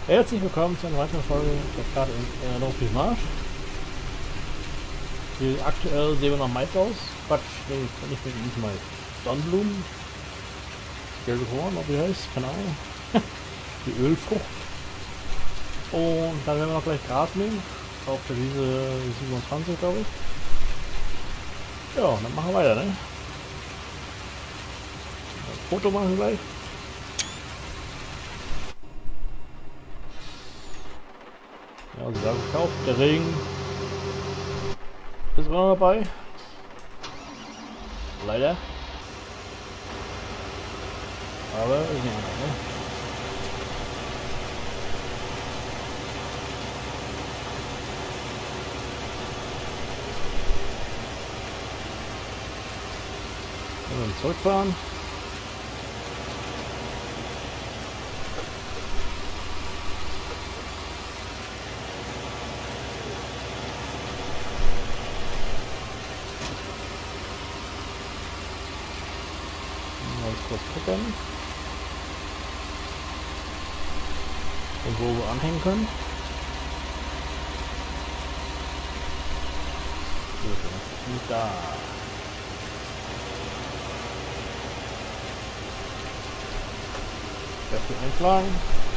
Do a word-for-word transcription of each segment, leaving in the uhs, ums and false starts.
Herzlich willkommen zu einer weiteren Folge der Karte in Erinnerung Marsch. Hier aktuell sehen wir noch Mais aus. Quatsch, nee, nicht mit diesem Mais. Sonnenblumen. Gelbe Horn, ob die heißt, keine Ahnung. Die Ölfrucht. Und dann werden wir noch gleich Gras nehmen. Auf der Wiese siebenundzwanzig, glaube ich. Ja, dann machen wir weiter, ne? Ein Foto machen wir gleich. Ja, sie sagen gekauft. Der Regen ist immer dabei. Leider. Aber ist nicht mehr, ne? Wir müssen zurückfahren. Kurz gucken. Und wo wir anhängen können. Und da. Das wird einschlagen.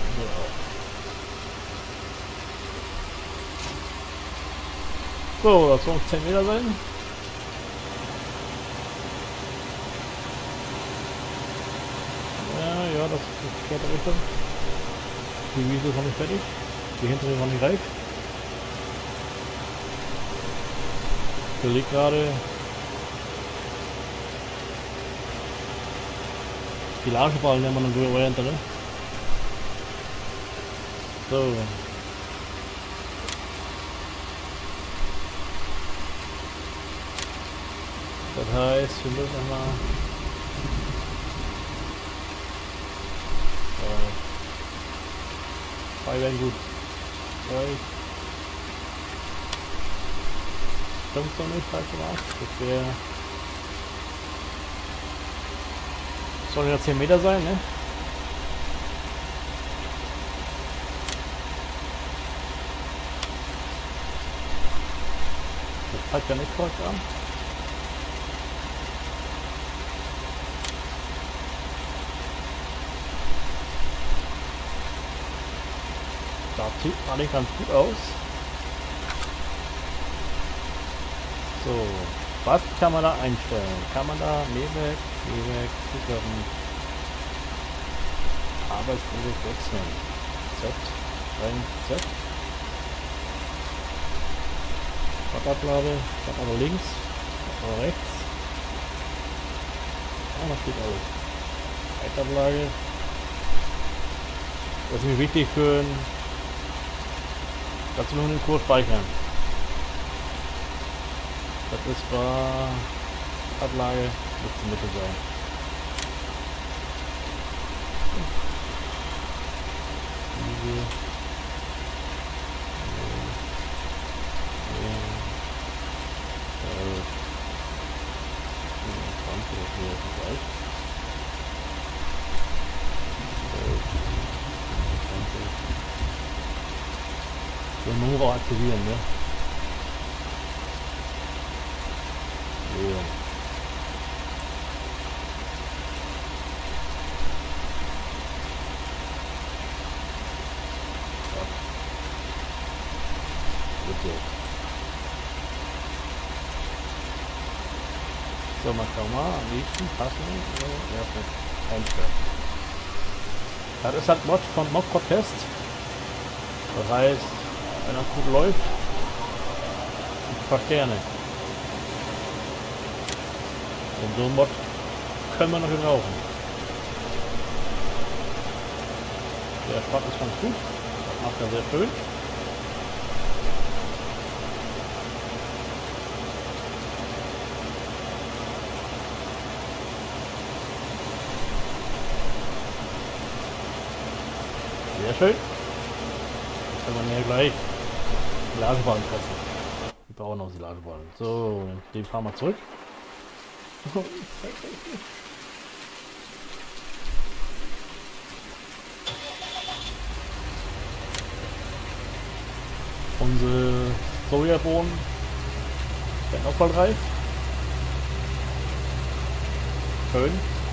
So, das sollen zehn Meter sein. Ja, das ist die zweite Richtung. Die Wiese ist noch nicht fertig. Die hintere ist noch nicht reif. Hier liegt gerade Pilageballen, nennt man dann so Variante, ne? So. Das heißt, wir müssen nochmal zwei werden gut. Stimmt doch nicht, falsch gemacht. Das wäre. Soll ja zehn Meter sein, ne? Das zeigt ja nicht korrekt an. Das sieht eigentlich ganz gut aus. So, was kann man da einstellen? Kann man da Mähwerk, Mähwerk, Zuckern, Arbeitsmodus wechseln? Z, rein Z. Stadtablage, Stadtablage links, Stadtablage rechts. Ah, das geht alles. Stadtablage. Das ist mir wichtig für ein. Dazu nur den Kurs speichern. Das ist war Ablage, müsste Mitte sein. Diese. Den Nora aktivieren, ne? Ja. Bitte. So, mal schauen mal. Am liebsten passen. Ja, einstellen. Das ist halt Mod von Mod Protest. Das heißt, wenn das gut läuft, ein paar Sterne. Und so ein Mod können wir noch gebrauchen. Der Spot ist ganz gut. Das macht er sehr schön. Sehr schön. Jetzt können wir hier gleich Silageballen treffen. Wir brauchen noch Silageballen. So, den fahren wir zurück. Sojabohnen werden auch bald reif. Schön.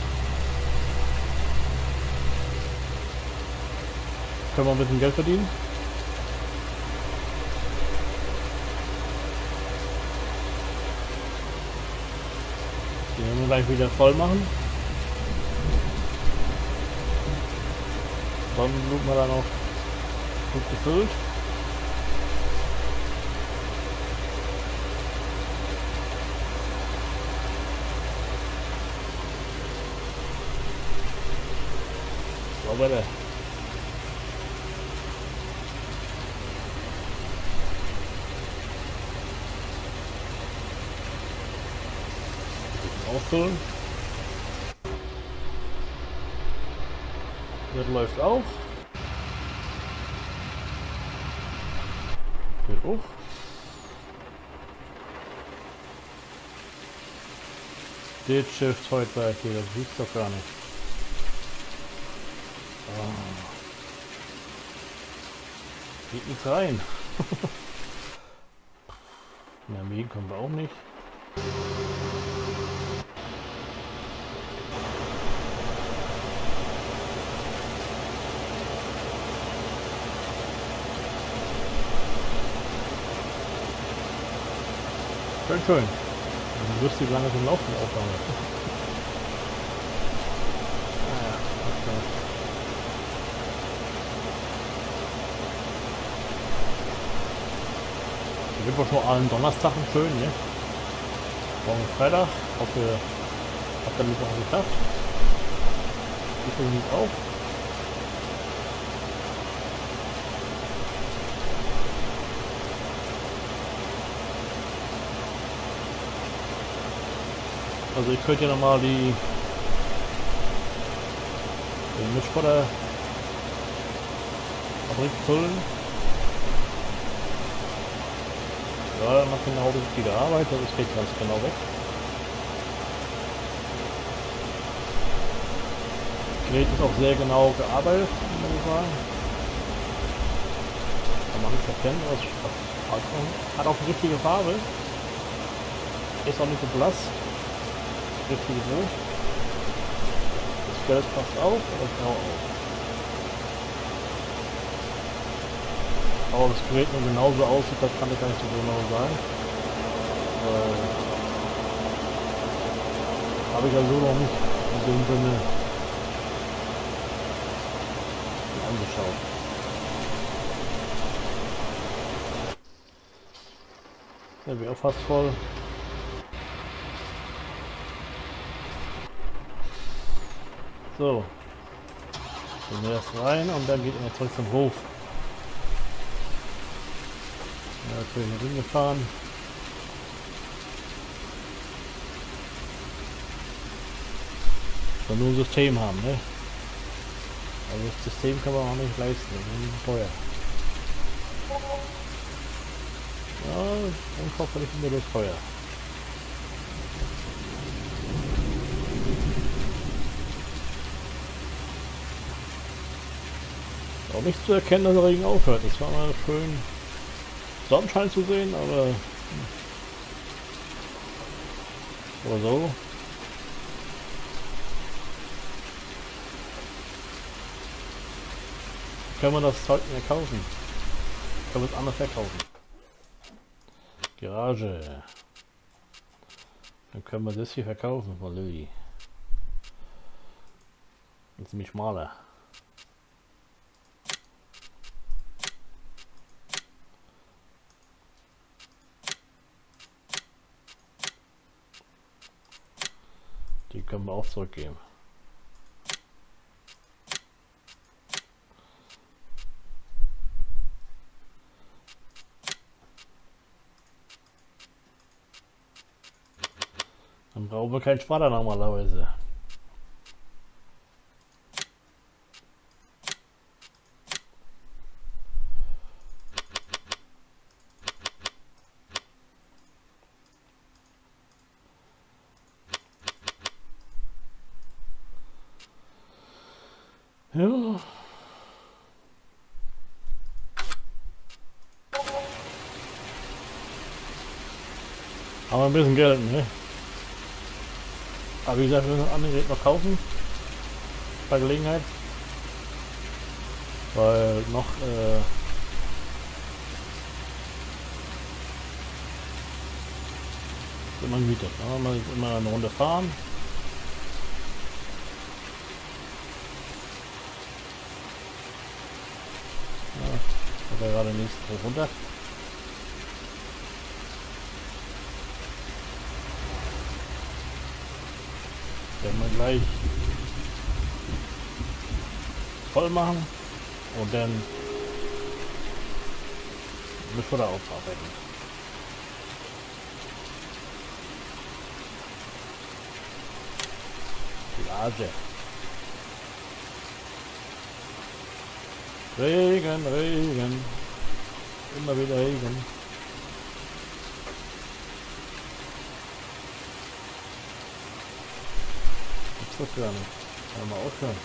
Können wir ein bisschen Geld verdienen. Die werden wir gleich wieder voll machen. Sonnenblumen wir dann auch gut gefüllt. So bitte. Auffüllen. Das läuft auch. Geht auch. Das Schiff heute hier, das sieht doch gar nicht. Ah. Geht nichts rein. In der Wegen kommen wir auch nicht. Schön, schön. Lustig lange zum Laufen aufbauen. Ah ja, okay. Hier wird schon allen Donnerstagen schön, ne? Morgen ist Freitag. Ich hoffe, ihr habt damit noch geschafft. Ich versuche es auch. Also ich könnte ja nochmal die den Mischpotter Fabrik füllen. Ja, dann macht genau die richtige Arbeit, also es geht ganz genau weg. Das Gerät ist auch sehr genau gearbeitet, muss ich sagen. Kann man nicht erkennen, aber es hat auch die richtige Farbe. Ist auch nicht so blass. Richtig rot. Das Gelb passt auf und das Grau auch. Aber das Gerät nur genauso aussieht, das kann ich gar nicht so genau sagen. Äh, Habe ich ja so noch nicht in dem Sinne angeschaut. Der wäre auch fast voll. So, gehen wir erst rein und dann geht er zurück zum Hof. Ja, schön hier hingefahren. Soll nur ein System haben, ne? Also das System kann man auch nicht leisten, das ist teuer. Ja, unkauflich ist mir das teuer. Auch nicht zu erkennen, dass der Regen aufhört. Es war mal schön Sonnenschein zu sehen, aber oder so. Können wir das Zeug mehr kaufen? Können wir es anders verkaufen? Garage. Dann können wir das hier verkaufen von Lilly. Das ist ziemlich schmaler. Die können wir auch zurückgeben. Dann brauchen wir keinen Sparta normalerweise. Ja. Haben wir ein bisschen Geld, ne? Aber wie gesagt, wir müssen das andere Gerät noch kaufen. Bei Gelegenheit. Weil noch äh, immer gemietet. Ne? Man muss immer eine Runde fahren. Ja, ich habe ja gerade nächsten hoch runter. Werden wir gleich voll machen und dann müssen wir da aufarbeiten. Lage. Regen, Regen. Immer wieder Regen. Gibt's das gar nicht. Kann man aufhören.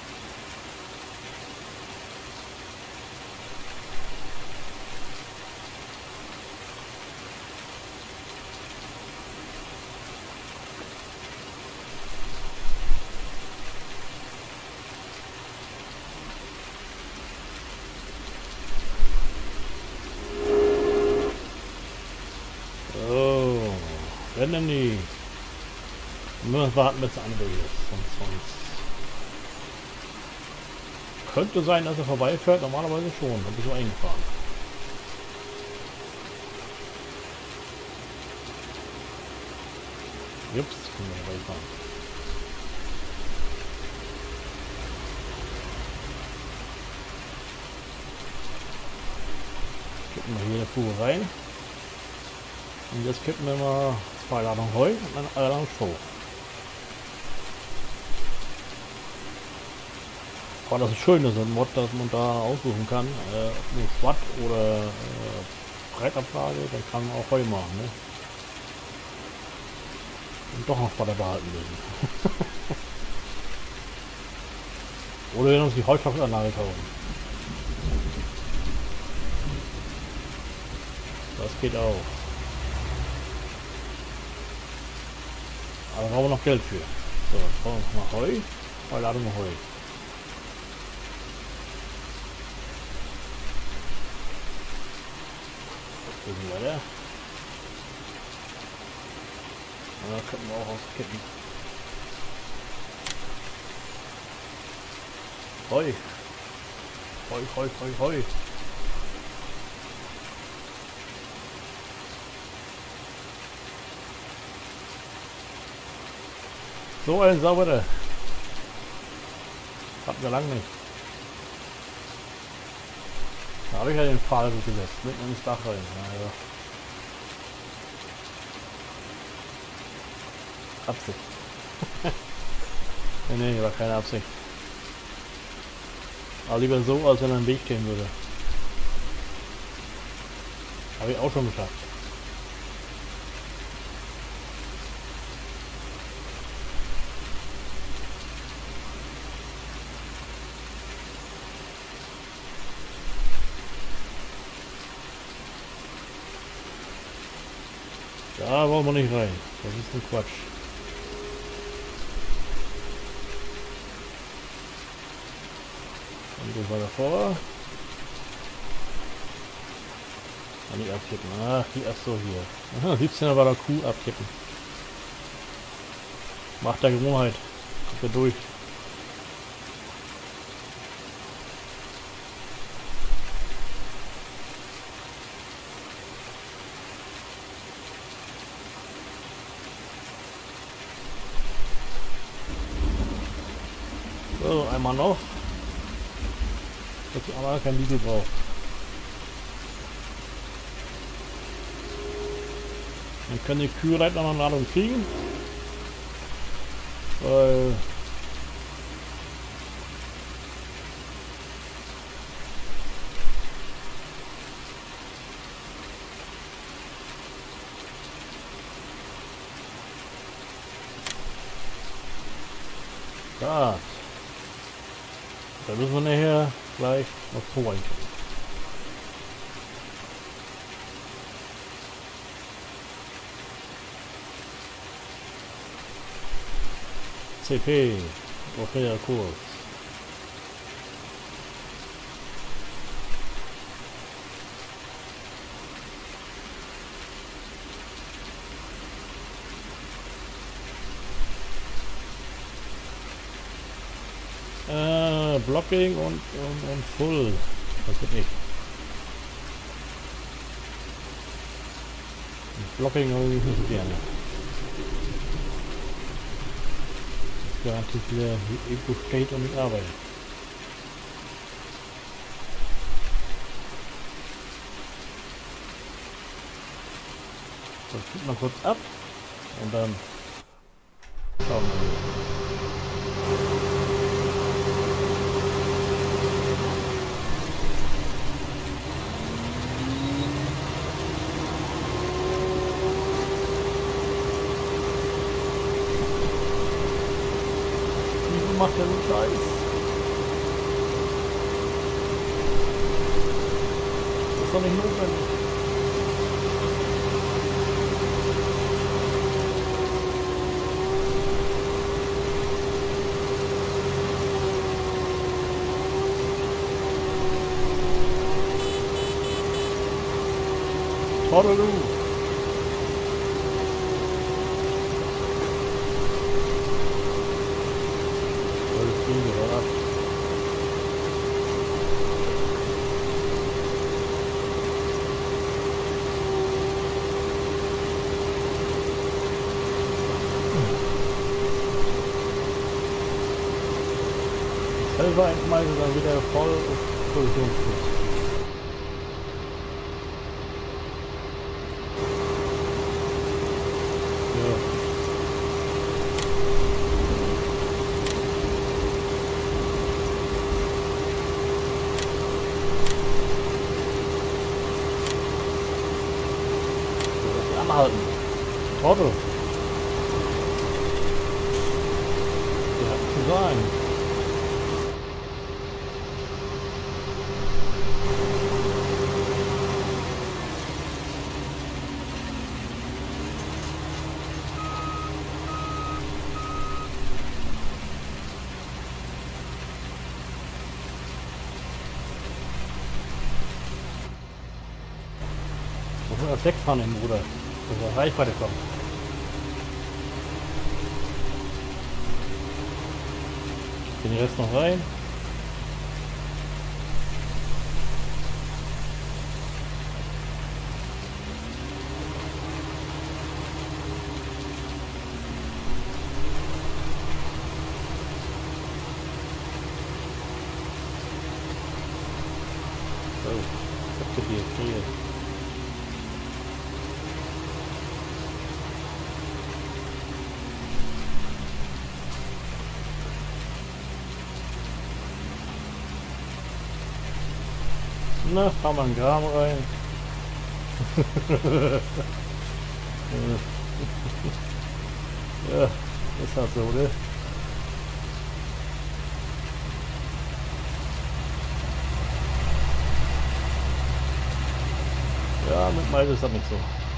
So, wenn denn die. Wir müssen warten, bis der andere ist. Sonst, sonst könnte sein, dass er vorbeifährt. Normalerweise schon. Dann bist du eingefahren. Jups, können wir vorbeifahren. Kippen wir hier eine Fuhre rein. Und jetzt kippen wir mal zwei Ladungen Heu und eine Ladung Stroh. Aber das ist schön, dass ein Mod, dass man da aussuchen kann, äh, ob nur Schwatt oder äh, Breitablage, dann kann man auch Heu machen, ne? Und doch noch Spatter behalten müssen. Oder wir uns die Heustoffanlage kaufen. Das geht auch. Aber da brauchen wir noch Geld für. So, jetzt brauchen wir noch mal Heu. Zwei Ladungen Heu. Bisschen weiter. Und da könnten wir auch auskippen. Heu. Heu, Heu, Heu, Heu. So ein sauberer. Hatten wir lang nicht. Da habe ich ja den Pfahl gut gesetzt. Mitten ins Dach rein. Naja. Absicht. nee, nee, war keine Absicht. Aber lieber so, als wenn er im Weg stehen würde. Habe ich auch schon geschafft. Da wollen wir nicht rein. Das ist ein Quatsch. Und geht weiter vor. Ah, nicht abkippen. Ach, die erst so hier. Aha, siebzehner war der Kuh abkippen. Macht der Gewohnheit. Kommt er durch. So, einmal noch. Dass ich aber kein Diesel braucht. Dann können die Kühe vielleicht noch eine Ladung kriegen. Weil da. Da müssen wir nachher gleich noch Stroh reinkriegen. C P. Okayer Kurs. Äh, Blocking und, und, und Full. Das bin ich. Blocking habe ich nicht gerne. Das garantiert wieder irgendwo steht und nicht arbeitet. So, ich mal kurz ab und dann schauen wir mal. Macht der so Scheiß? Das ist doch nicht notwendig. Trottel du! Selber einschmeißen, dann wieder voll auf Produktionsschluss. Ja. So, das anhalten. Trottel. Ja, zu sein. Das wegfahren im Bruder, dass er Reichweite kommt. Den Rest noch rein. So, aktiviert, hier. Na, fahren wir einen Graben rein. Ja, ist halt so, oder? Ja, mit Mais ist das nicht so.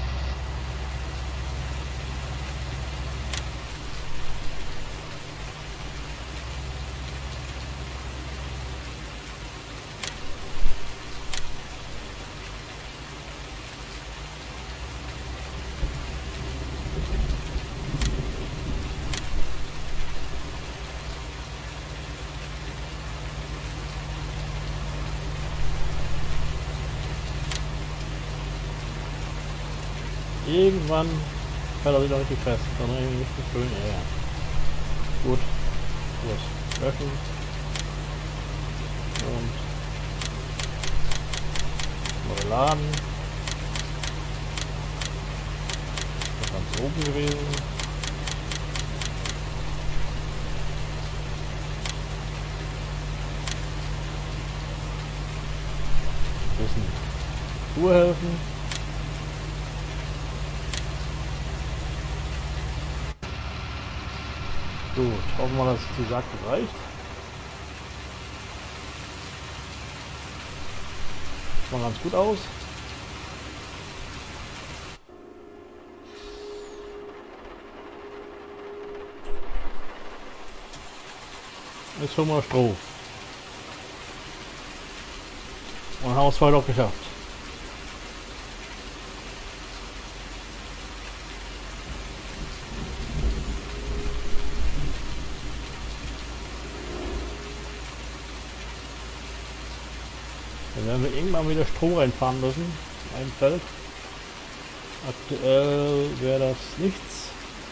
Irgendwann fällt er wieder richtig fest. Dann irgendwie richtig schön, ja, ja. Gut. Los. Löschen. Und neu laden. Das ist ganz oben gewesen. Ein bisschen Tour helfen. Gut, hoffen wir, dass die Sagte reicht. Sieht mal ganz gut aus. ist schon mal Stroh. Und haben wir es heute auch geschafft. Dann werden wir irgendwann wieder Stroh reinfahren müssen. Ein Feld. Aktuell wäre das nichts.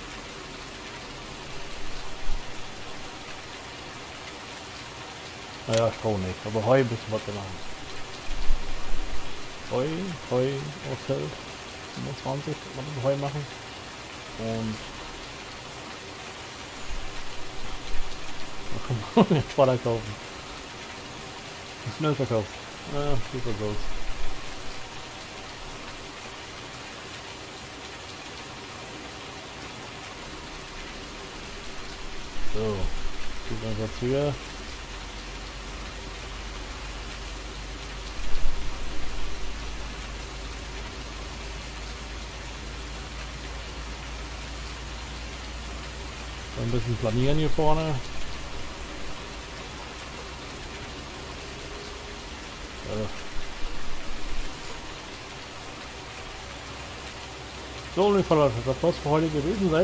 Naja, Stroh nicht, aber Heu müssen wir machen. Heu, Heu aus Feld. fünfundzwanzig kann man Heu machen. Und da kann man jetzt Spader kaufen. Schnell verkauft. Ja, super groß. So, geht man jetzt hier. Ein bisschen planieren hier vorne. Ja. So, liebe Leute, das war's für heute gewesen sein.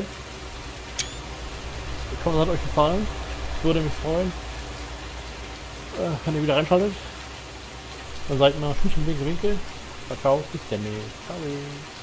Ich hoffe, es hat euch gefallen. Ich würde mich freuen, äh, wenn ihr wieder reinschaltet. Dann seid ihr noch Tschüss im Winkel. Ciao, bis demnächst. Ciao.